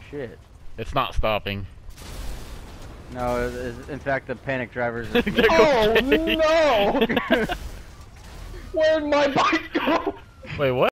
shit. It's not stopping. No, in fact, the panic drivers. Oh no! Where'd my bike go? Wait, what?